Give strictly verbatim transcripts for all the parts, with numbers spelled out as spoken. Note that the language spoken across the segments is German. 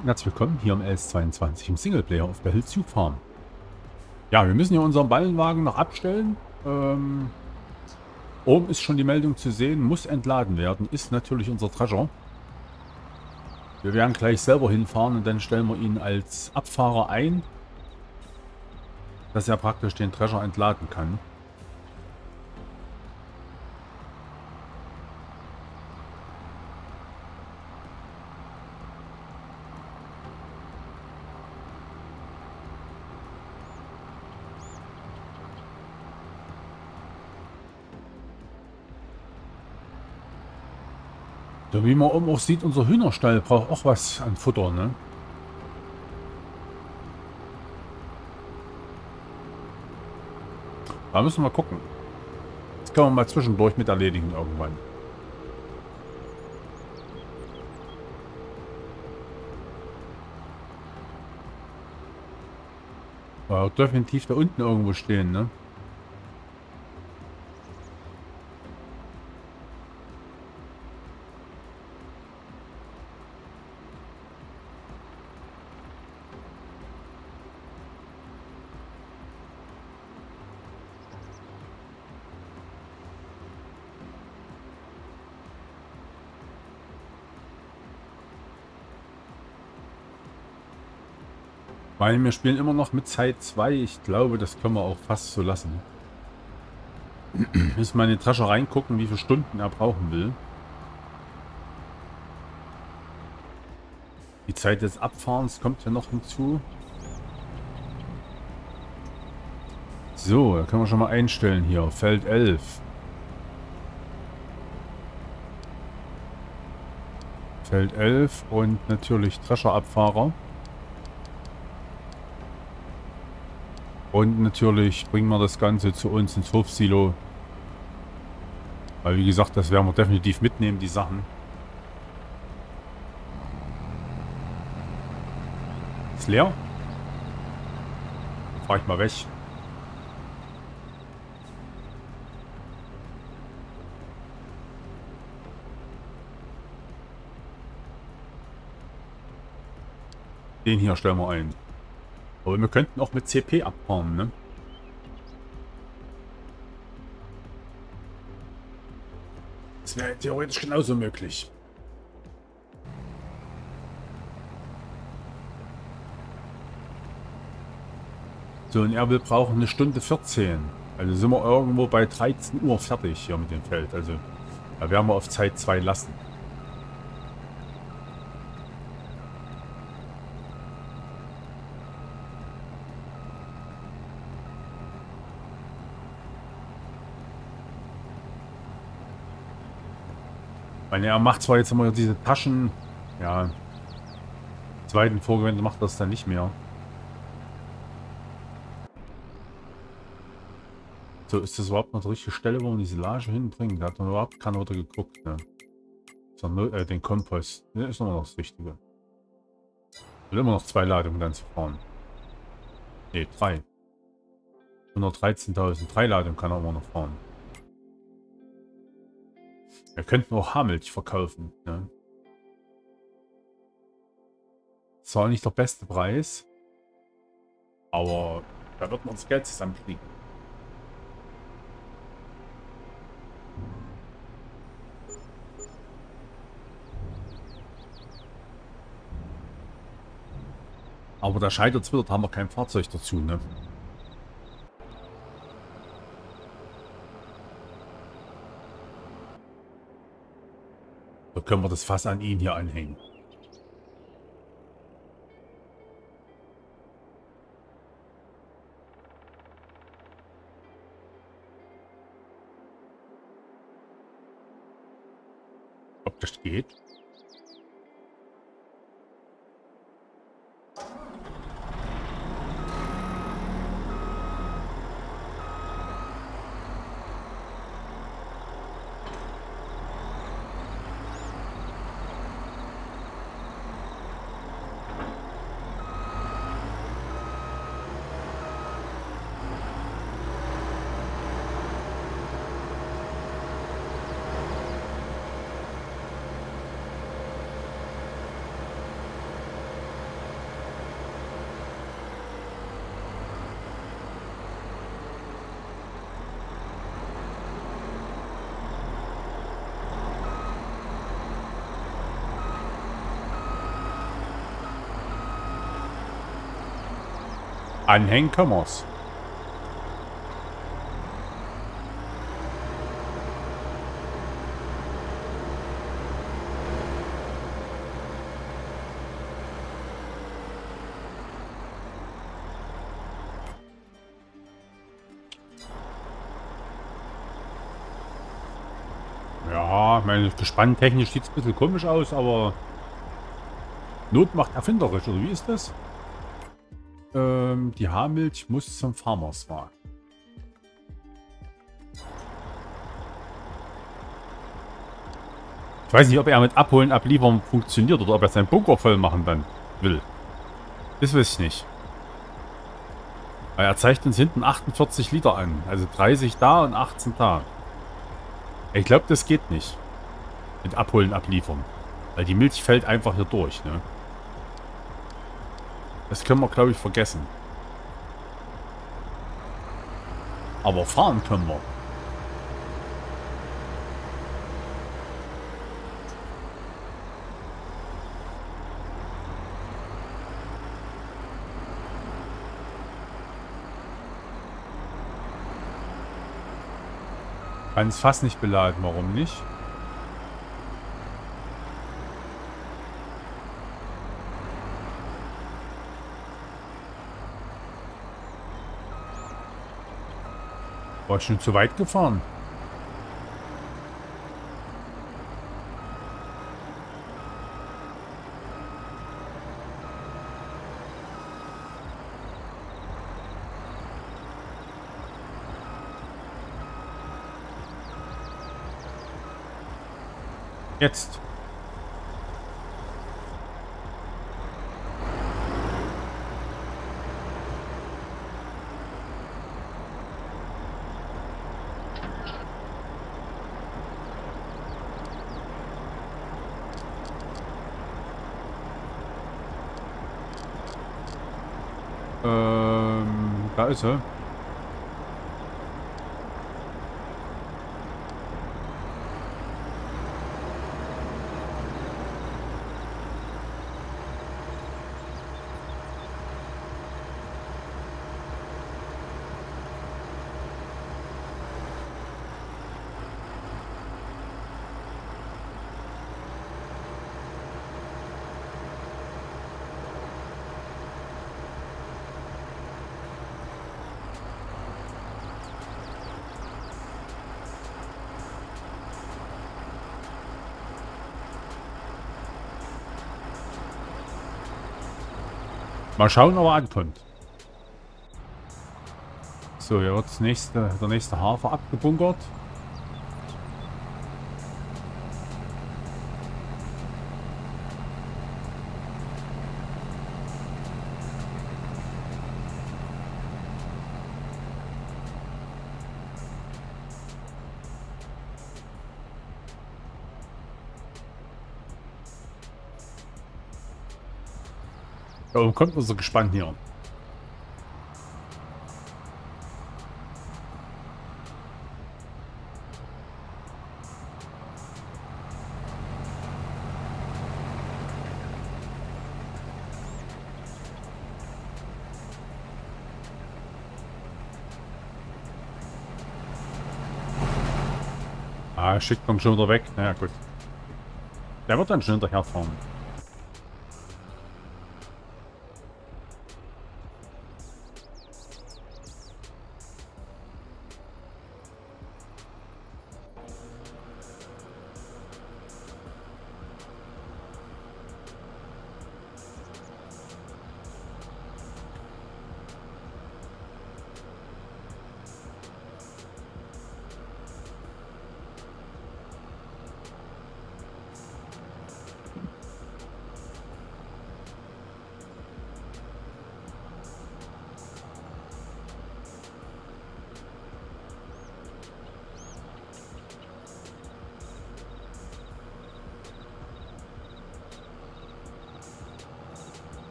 und herzlich willkommen hier im L S zweiundzwanzig im Singleplayer auf der Hillsview Farm. Ja, wir müssen hier unseren Ballenwagen noch abstellen. Ähm, oben ist schon die Meldung zu sehen, muss entladen werden, ist natürlich unser Treasure. Wir werden gleich selber hinfahren und dann stellen wir ihn als Abfahrer ein, dass er praktisch den Treasure entladen kann. So wie man oben auch sieht, unser Hühnerstall braucht auch was an Futter, ne? Da müssen wir mal gucken. Das können wir mal zwischendurch mit erledigen irgendwann. War definitiv da unten irgendwo stehen, ne? Weil wir spielen immer noch mit Zeit zwei. Ich glaube, das können wir auch fast so lassen. Müssen wir in die Tasche reingucken, wie viele Stunden er brauchen will. Die Zeit des Abfahrens kommt ja noch hinzu. So, da können wir schon mal einstellen hier. Feld elf. Feld elf und natürlich Drescherabfahrer. Und natürlich bringen wir das Ganze zu uns ins Hofsilo. Weil wie gesagt, das werden wir definitiv mitnehmen, die Sachen. Ist leer? Dann fahre ich mal weg. Den hier stellen wir ein. Aber wir könnten auch mit C P abfahren, ne? Das wäre theoretisch genauso möglich. So, und er will brauchen eine Stunde vierzehn. Also sind wir irgendwo bei dreizehn Uhr fertig hier mit dem Feld. Also da werden wir auf Zeit zwei lassen. Ich meine, er macht zwar jetzt immer diese Taschen, ja, zweiten Vorgewende macht das dann nicht mehr. So, ist das überhaupt noch die richtige Stelle, wo man die Silage hinbringen? Da hat man überhaupt keiner wieder geguckt, ne? Sondern äh, den Kompost. Ne, ist immer noch das Richtige. Will immer noch zwei Ladungen dann zu fahren. Ne, drei. hundertdreizehntausend. Drei Ladungen kann er immer noch fahren. Wir könnten auch Haarmilch verkaufen, ne? Das war nicht der beste Preis. Aber da wird man uns Geld zusammenkriegen. Aber da scheitert es wieder, da haben wir kein Fahrzeug dazu, ne? So können wir das Fass an ihn hier anhängen. Ob das geht? Anhängen können wir's. Ja, meine Gespanntechnisch sieht es ein bisschen komisch aus, aber Not macht erfinderisch, oder wie ist das? Ähm, die Haarmilch muss zum Farmersmarkt. Ich weiß nicht, ob er mit Abholen, Abliefern funktioniert oder ob er seinen Bunker voll machen dann will. Das weiß ich nicht. Weil er zeigt uns hinten achtundvierzig Liter an. Also dreißig da und achtzehn da. Ich glaube, das geht nicht. Mit Abholen, Abliefern. Weil die Milch fällt einfach hier durch, ne? Das können wir, glaube ich, vergessen. Aber fahren können wir. Kann es fast nicht beladen, warum nicht? War ich schon zu weit gefahren? Jetzt. Ähm, da ist er. Mal schauen, ob er ankommt. So, hier wird das nächste, der nächste Hafer abgebunkert. Da oben kommt unser Gespann hier. Ah, schickt man schon wieder weg. Naja, gut. Der wird dann schon hinterherfahren.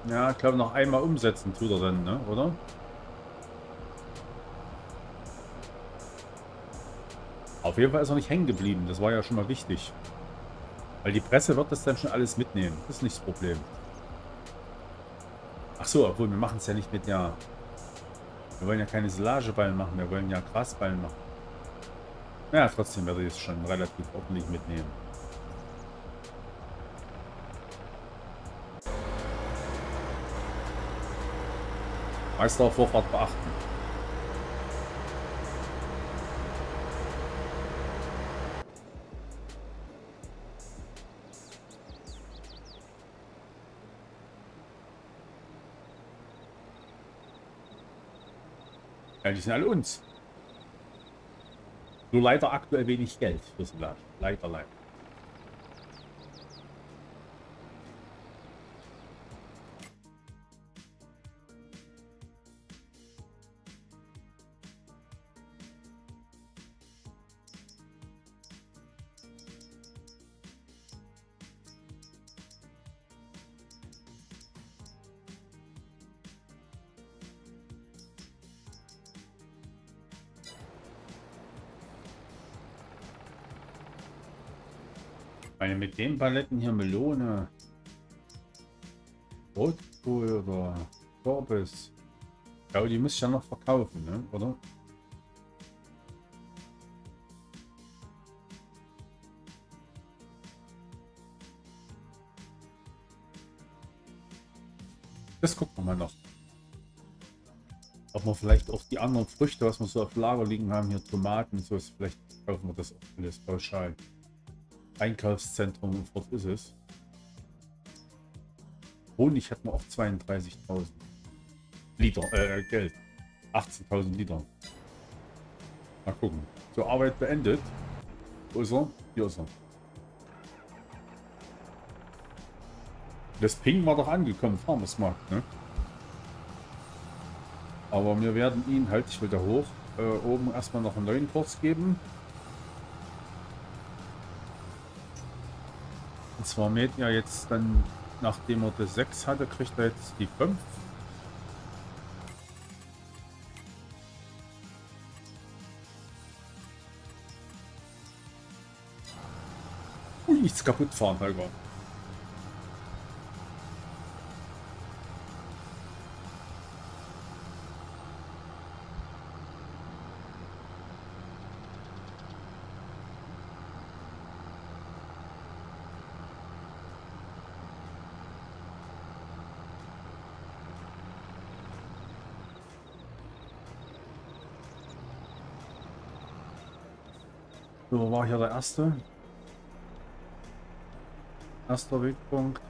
Ja, ich glaube, noch einmal umsetzen tut er dann, ne? Oder? Auf jeden Fall ist er nicht hängen geblieben. Das war ja schon mal wichtig. Weil die Presse wird das dann schon alles mitnehmen. Das ist nicht das Problem. Ach so, obwohl wir machen es ja nicht mit der... Wir wollen ja keine Silageballen machen. Wir wollen ja Grasballen machen. Ja, trotzdem werde ich es schon relativ ordentlich mitnehmen. Meister auf Vorfahrt beachten. Ja, die sind alle uns. Nur leider aktuell wenig Geld für Silage. Leider, leider. Ich meine, mit den Paletten hier Melone, Rotkohl oder Korbis. Ich glaube, die muss ich ja noch verkaufen, ne? Oder? Das gucken wir mal noch. Ob wir vielleicht auch die anderen Früchte, was wir so auf Lager liegen haben, hier Tomaten, so ist, vielleicht kaufen wir das auch alles pauschal. Einkaufszentrum und fort ist es. Honig hat man auch zweiunddreißigtausend Liter, äh, Geld. achtzehntausend Liter. Mal gucken. So, Arbeit beendet. Wo ist er? Hier ist er. Das Ping war doch angekommen, Farmersmarkt, ne? Aber wir werden ihn, halt ich wieder hoch, äh, oben erstmal noch einen neuen Kurs geben. Und zwar mäht er jetzt dann, nachdem er das sechs hatte, kriegt er jetzt die fünf. Ui, nichts kaputt fahren, Holger. So, war hier der erste. Erster Wegpunkt.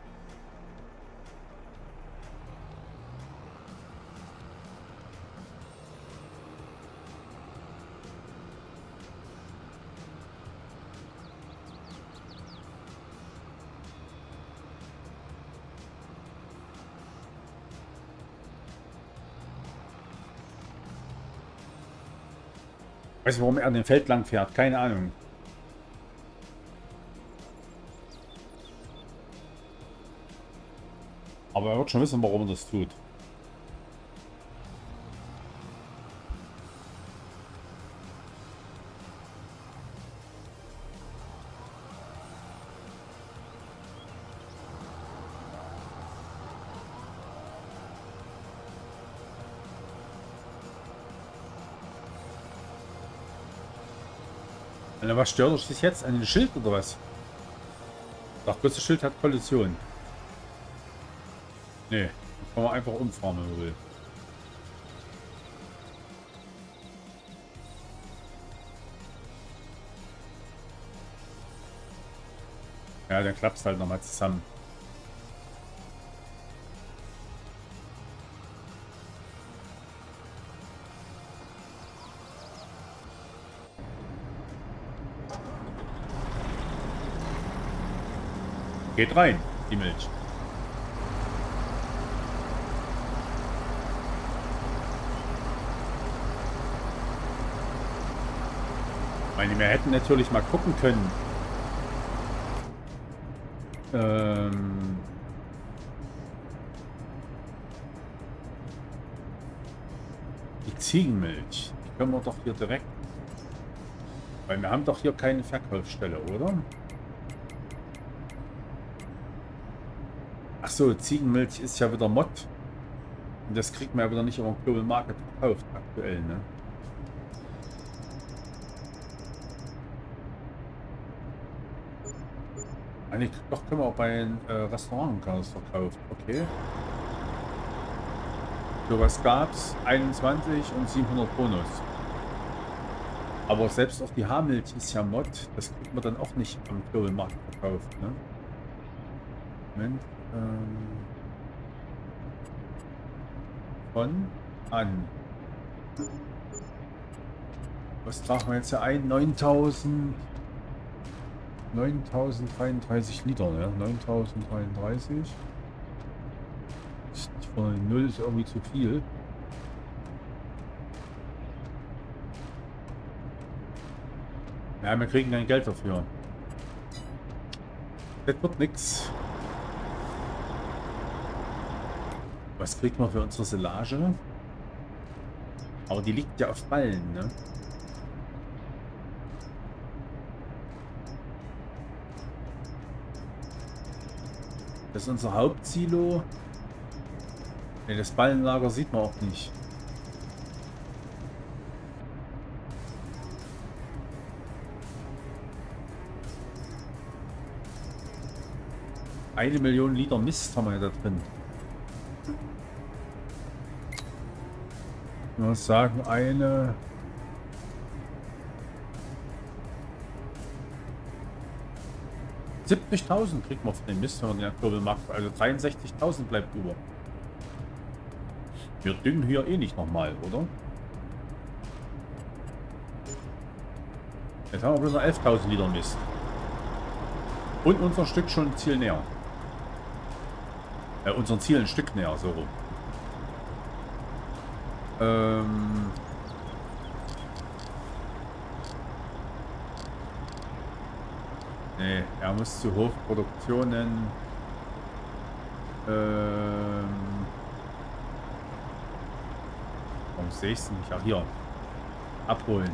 Weiß nicht, warum er an dem Feld lang fährt. Keine Ahnung. Aber er wird schon wissen, warum er das tut. Na, was stört euch das jetzt? An den Schild oder was? Doch, bloß das Schild hat Kollision. Nee, kann man einfach umfahren, wenn man will. Ja, dann klappt es halt nochmal zusammen. Geht rein, die Milch. Ich meine, wir hätten natürlich mal gucken können. Ähm Die Ziegenmilch. Die können wir doch hier direkt... Weil wir haben doch hier keine Verkaufsstelle, oder? Ach so, Ziegenmilch ist ja wieder Mod. Und das kriegt man ja wieder nicht über den Global Market verkauft aktuell, ne? Eigentlich, doch, können wir auch bei den äh, Restaurants verkauft. Okay. So was gab's? einundzwanzig und siebenhundert Bonus. Aber selbst auch die Haarmilch ist ja Mod. Das kriegt man dann auch nicht am Global Market verkauft, ne? Moment. Ähm, von an. Was tragen wir jetzt hier ein? neuntausend. neuntausend Liter, ne? neuntausend Von null ist irgendwie zu viel. Ja, wir kriegen kein Geld dafür. Das wird nix. Was kriegt man für unsere Silage? Aber die liegt ja auf Ballen, ne? Das ist unser Hauptsilo. Ne, das Ballenlager sieht man auch nicht. Eine Million Liter Mist haben wir ja da drin. Ich muss sagen, eine... siebzigtausend kriegt man von dem Mist, wenn man den Kurbel macht. Also dreiundsechzigtausend bleibt über. Wir düngen hier eh nicht nochmal, oder? Jetzt haben wir bloß noch elftausend Liter Mist. Und unser Stück schon Ziel näher. Äh, unser Ziel ein Stück näher, so rum. Ähm... Nee, er muss zu Hochproduktionen. Ähm... Warum sehe ich es nicht? Ja, hier. Abholen.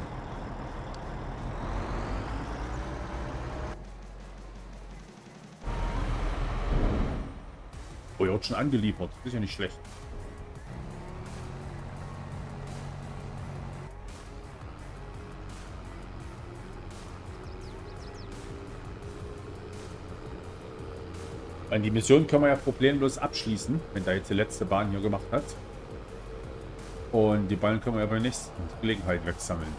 Oh, er wird schon angeliefert. Ist ja nicht schlecht. Die Mission können wir ja problemlos abschließen, wenn da jetzt die letzte Bahn hier gemacht hat. Und die Ballen können wir ja bei der nächsten Gelegenheit wegsammeln.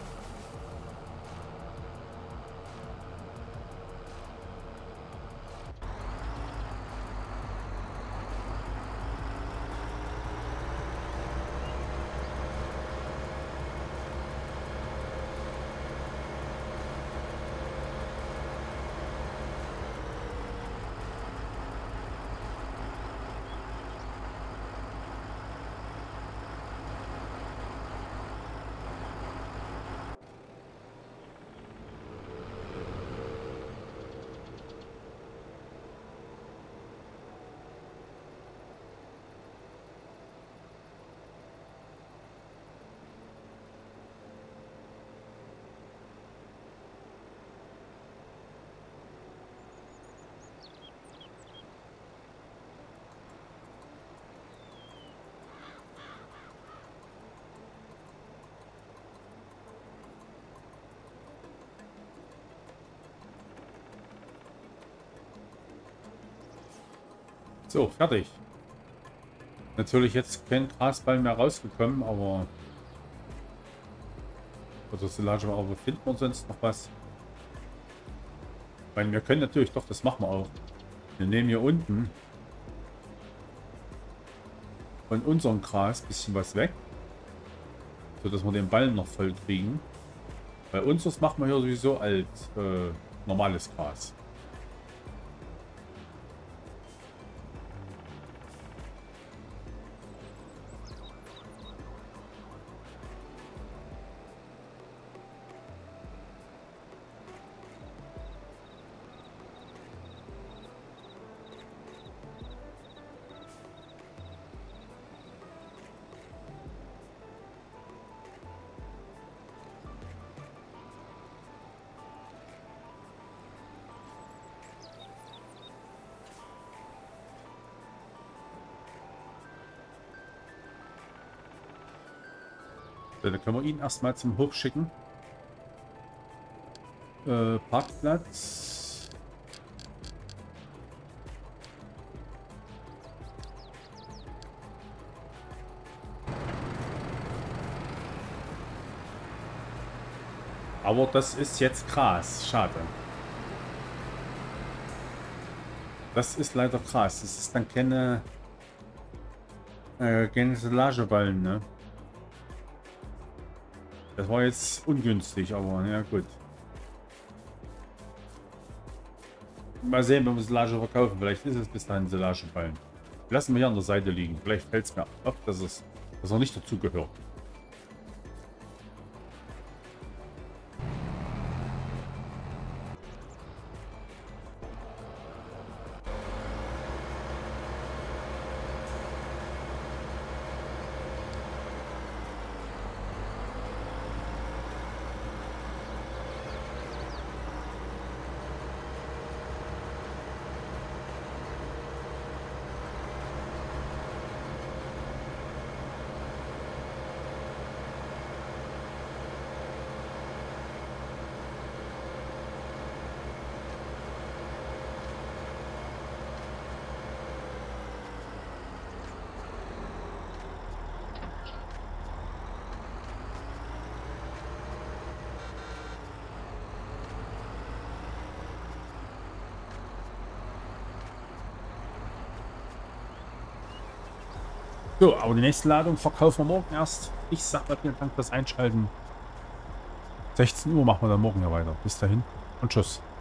So, fertig. Natürlich jetzt kein Grasball mehr rausgekommen, aber... Oder Silage, aber finden wir sonst noch was? Ich meine, wir können natürlich, doch, das machen wir auch. Wir nehmen hier unten von unserem Gras ein bisschen was weg, so dass wir den Ballen noch voll kriegen. Bei uns das machen wir hier sowieso als äh, normales Gras. So, dann können wir ihn erstmal zum Hof schicken. Äh, Parkplatz. Aber das ist jetzt krass. Schade. Das ist leider krass. Das ist dann keine, äh, keine Silageballen, ne? Das war jetzt ungünstig, aber ja gut. Mal sehen, wenn wir Silage verkaufen. Vielleicht ist es bis dahin Silageballen. Lassen wir hier an der Seite liegen. Vielleicht fällt es mir auf, dass es dass er nicht dazu gehört. So, aber die nächste Ladung verkaufen wir morgen erst. Ich sag mal vielen Dank fürs Einschalten. sechzehn Uhr machen wir dann morgen ja weiter. Bis dahin und tschüss.